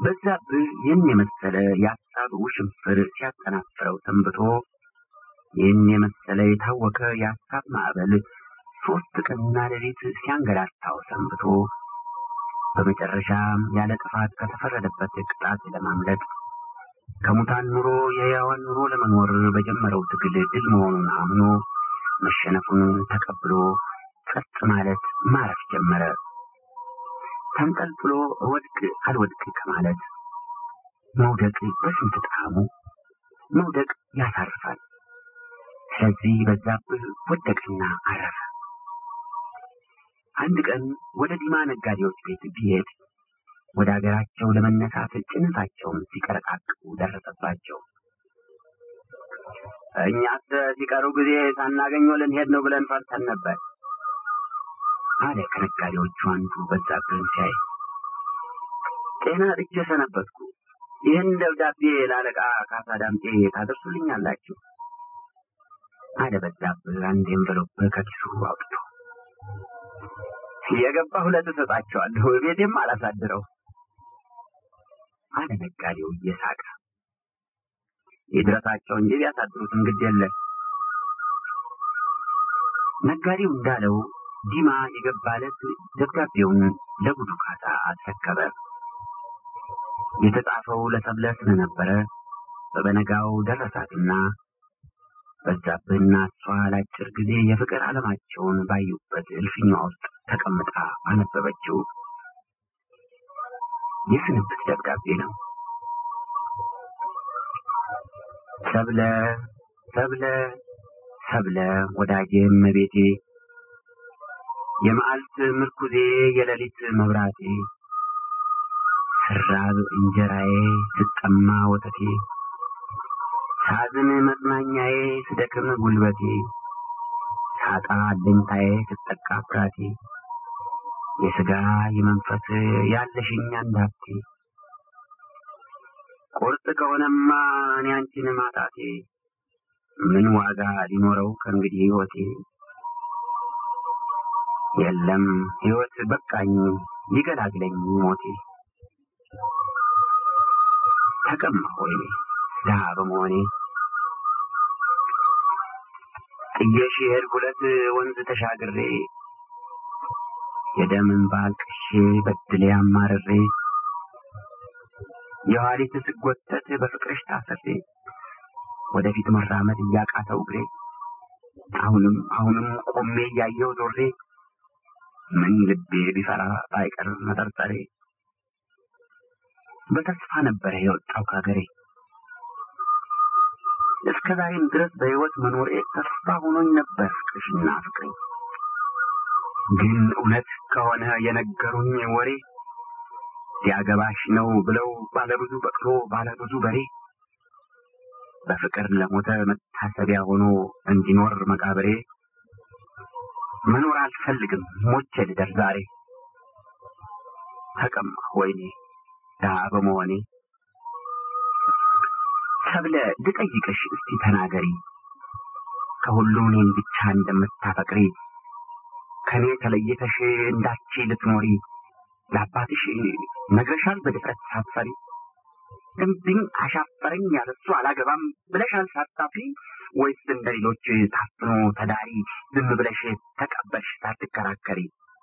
በዛብህ ይህን የመሰለ የሀሳብ ውሽንፍር ሲያጠናፍረው ሰንብቶ ይህን የመሰለ የታወከ የሀሳብ ማዕበል 3 ቀንና ሌሊት ሲያንገላታው ሰንብቶ በመጨረሻም ያለ ጥፋት ከተፈረደበት ቅጣት ለማምለጥ ከሙታን ኑሮ የሕያዋን ኑሮ ለመኖር በጀመረው ትግል ድል መሆኑን አምኖ መሸነፉን ተቀብሎ ጸጥ ማለት ማረፍ ጀመረ። ተንጠልጥሎ ወድቅ አልወድቅ ከማለት መውደቅ በስንት ጣዕሙ መውደቅ ያሳርፋል። ስለዚህ በዛብህ ወደቅና አረፈ። አንድ ቀን ወደ ዲማ ነጋዴዎች ቤት ቢሄድ ወደ አገራቸው ለመነሳት ጭነታቸውን ሲቀረቃቅቁ ደረሰባቸው። እኛስ ሲቀሩ ጊዜ ሳናገኘው ልንሄድ ነው ብለን ፈርተን ነበር አለ ከነጋዴዎቹ አንዱ በዛብህን ሲያይ። ጤና አጥቼ ሰነበትኩ። ይህን ደብዳቤ ለአለቃ ካሳ ዳምጤ ታደርሱልኛላችሁ አለ በዛብህ አንድ ኤንቨሎፕ ከኪሱ አውጥቶ። የገባሁ ዕለት እሰጣቸዋለሁ፣ ቤቴም አላሳድረው አለ ነጋዴው እየሳቀ። ይድረሳቸው እንጂ ቢያሳድሩት እንግዲህ የለም። ነጋዴው እንዳለው ዲማ የገባለት ደብዳቤውን ለጉዱ ካሳ አስረከበ። የተጻፈው ለሰብለ ስለነበረ በበነጋው ደረሳትና በዛብህና እሷ ለአጭር ጊዜ የፍቅር ዓለማቸውን ባዩበት እልፍኛ ውስጥ ተቀምጣ አነበበችው። የስንብት ደብዳቤ ነው። ሰብለ ሰብለ ሰብለ ወዳጄ እመቤቴ፣ የመዓልት ምርኩዜ የሌሊት መብራቴ፣ ስራብ እንጀራዬ ስጠማ ወተቴ፣ ሳዝን መጽናኛዬ ስደክም ጉልበቴ፣ ሳጣ አለኝታዬ ስጠቃ ፍራቴ፣ የሥጋ የመንፈስ ያለሽኛ እንዳቴ፣ ቁርጥ ከሆነማ እኔ አንቺን ማጣቴ ምን ዋጋ ሊኖረው ከእንግዲህ ሕይወቴ? የለም ሕይወት በቃኝ ሊገላግለኝ ሞቴ። ተቀማሁ ወይኔ ድሃ በመሆኔ ጥዬሽ የሄድኩለት ወንዝ ተሻግሬ የደም እንባ አልቅሼ በድሌ አማርሬ የኋሊት ስጎተት በፍቅርሽ ታስሬ ወደፊት መራመድ እያቃተው እግሬ አሁንም ቆሜ እያየሁ ዞሬ ምን ልቤ ቢፈራ ባይቀር መጠርጠሬ በተስፋ ነበረ የወጣው ከሀገሬ። እስከ ዛሬም ድረስ በሕይወት መኖሬ ተስፋ ሆኖኝ ነበር ፍቅርሽና ፍቅሬ። ግን እውነት ከሆነ የነገሩኝ ወሬ ሊያገባሽ ነው ብለው ባለብዙ በቅሎ ባለብዙ በሬ በፍቅር ለሞተ መታሰቢያ ሆኖ እንዲኖር መቃብሬ መኖር አልፈልግም ሞቼ ልደር ዛሬ። ተቀማሁ ወይኔ ድሃ በመሆኔ። ሰብለ ልጠይቅሽ እስቲ ተናገሪ፣ ከሁሉ እኔን ብቻ እንደምታፈቅሪ ከኔ ተለይተሽ እንዳቺ ልትኖሪ ለአባትሽ ነግረሻል በድፍረት ሳትፈሪ? እምቢኝ አሻፈረኝ ያለሱ አላገባም ብለሻል ሳታፍሪ? ወይስ እንደ ሌሎች ታፍኖ ተዳሪ ዝም ብለሽ ተቀበልሽ ሳትከራከሪ?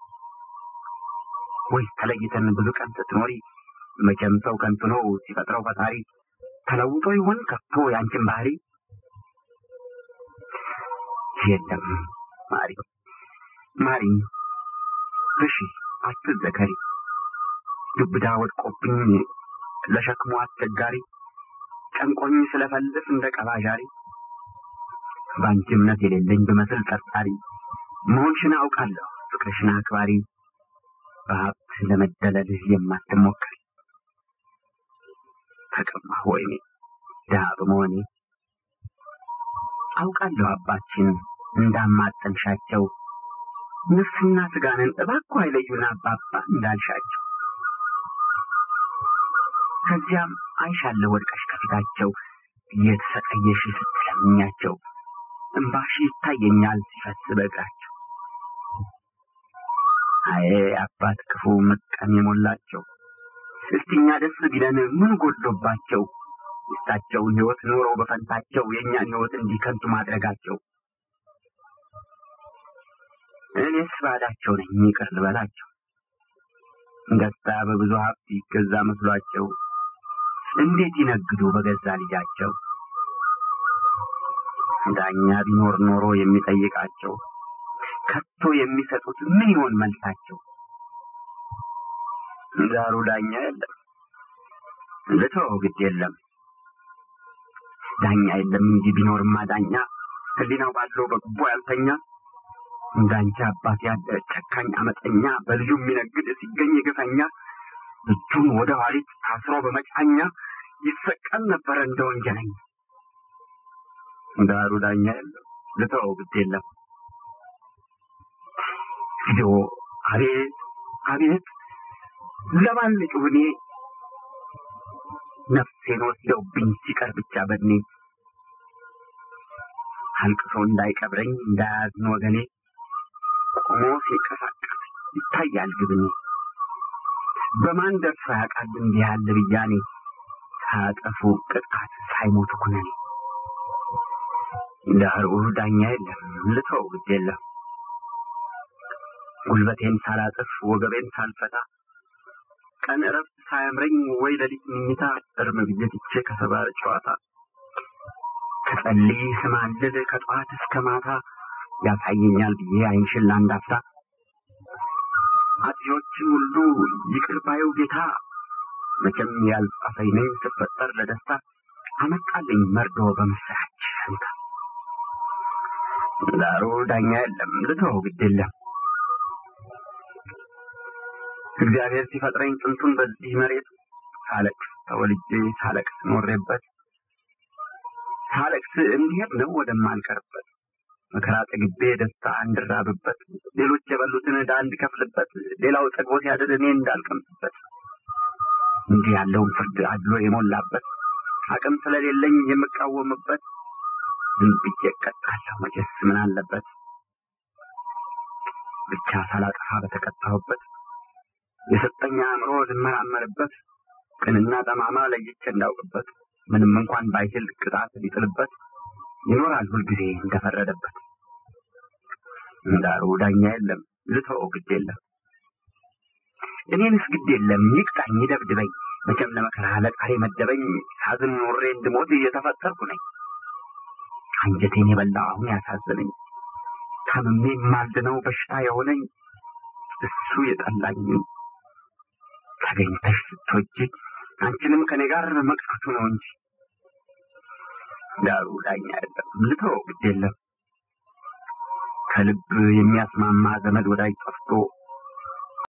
ወይስ ተለይተን ብዙ ቀን ስትኖሪ መቼም ሰው ከንቱ ነው ሲፈጥረው ፈጣሪ ተለውጦ ይሆን ከቶ ያንቺን ባህሪ? የለም ማሪ እሺ አትዘከሪ፣ ግብዳ ወድቆብኝ ለሸክሙ አስቸጋሪ ጨንቆኝ ስለፈልፍ እንደ ቀባዣሪ በአንቺ እምነት የሌለኝ ብመስል ጠርጣሪ መሆንሽን አውቃለሁ ፍቅርሽን አክባሪ በሀብት ለመደለል የማትሞክሪ። ተቀማሁ ወይኔ ድሃ በመሆኔ። አውቃለሁ አባችን እንዳማጠንሻቸው ነፍስና ስጋንን እባክዎ አይለዩን አባባ እንዳልሻቸው። ከዚያም አይሻለሁ ወድቀሽ ከፊታቸው እየተሰቀየሽ ስትለምኛቸው እንባሽ ይታየኛል ሲፈስ በእግራቸው። አይ አባት ክፉ ምቀን የሞላቸው እስቲኛ ደስ ቢለን ምን ጎድሎባቸው የእሳቸውን ሕይወት ኖረው በፈንታቸው የእኛን ሕይወት እንዲከንቱ ማድረጋቸው? እኔስ ባዳቸው ነኝ፣ ይቅር ልበላቸው። ደስታ በብዙ ሀብት ይገዛ መስሏቸው እንዴት ይነግዱ በገዛ ልጃቸው? ዳኛ ቢኖር ኖሮ የሚጠይቃቸው ከቶ የሚሰጡት ምን ይሆን መልሳቸው? ዳሩ ዳኛ የለም ልተወው ግድ የለም። ዳኛ የለም እንጂ ቢኖርማ ዳኛ ሕሊናው ባለው በግቦ ያልተኛ እንዳንቺ አባት ያለ ጨካኝ አመፀኛ በልጁ የሚነግድ ሲገኝ ግፈኛ እጁን ወደ ኋሊት ታስሮ በመጫኛ ይሰቀል ነበረ እንደ ወንጀለኛ። ዳሩ ዳኛ የለም ልተወው ግድ የለም። ሂዶ አቤት አቤት ለማን ልጩህ እኔ ነፍሴን ወስደውብኝ ሲቀር ብቻ በድኔ አልቅሶ እንዳይቀብረኝ እንዳያዝን ወገኔ ቆሞ ሲንቀሳቀስ ይታያል ግብኔ። በማን ደርሶ ያውቃል እንዲህ ያለ ብያኔ ሳያጠፉ ቅጣት ሳይሞቱ ኩነኔ። ዳሩ ዳኛ የለም ልተወው ግድ የለም። ጉልበቴን ሳላጥፍ ወገቤን ሳልፈታ ቀን እረፍት ሳያምረኝ ወይ ለሊት ምኝታ እርም ብዬ ትቼ ከሰባር ጨዋታ ከጸልይ ስማልል ከጠዋት እስከ ማታ ያሳየኛል ብዬ አይንሽል አንዳፍታ አጥፊዎችን ሁሉ ይቅር ባዩ ጌታ መቼም ያልጻፈኝ ነኝ ስፈጠር ለደስታ አመጣልኝ መርዶ በምስራች ፈንታ። ዳሩ ዳኛ የለም ልተወው ግድ የለም። እግዚአብሔር ሲፈጥረኝ ጥንቱን በዚህ መሬት ሳለቅስ ተወልጄ ሳለቅስ ኖሬበት ሳለቅስ እንዲሄድ ነው ወደማልቀርበት መከራ ጠግቤ ደስታ እንድራብበት ሌሎች የበሉትን ዕዳ እንድከፍልበት ሌላው ጠግቦ ሲያድር እኔ እንዳልቀምስበት እንዲህ ያለውን ፍርድ አድሎ የሞላበት አቅም ስለሌለኝ የምቃወምበት ዝም ብዬ እቀጣለሁ መቼስ ምን አለበት? ብቻ ሳላጠፋ በተቀጣሁበት የሰጠኛ አእምሮ ልመራመርበት ቅንና ጠማማ ለይቼ እንዳውቅበት ምንም እንኳን ባይችል ቅጣት ሊጥልበት ይኖራል ሁልጊዜ እንደፈረደበት። ዳሩ ዳኛ የለም ልተወው ግድ የለም። እኔንስ ግድ የለም ይቅጣኝ ይደብድበኝ መቼም ለመከራ ለጣሪ መደበኝ ሳዝን ኖሬ እንድሞት እየተፈጠርኩ ነኝ። አንጀቴን የበላ አሁን ያሳዝነኝ ታምሜ ማልድነው በሽታ የሆነኝ እሱ የጠላኝ ተገኝተሽ ስትወጂ አንቺንም ከኔ ጋር መቅጣቱ ነው እንጂ። ዳሩ ዳኛ የለም ልተወው ግድ የለም። ከልብ የሚያስማማ ዘመድ ወዳጅ ጠፍቶ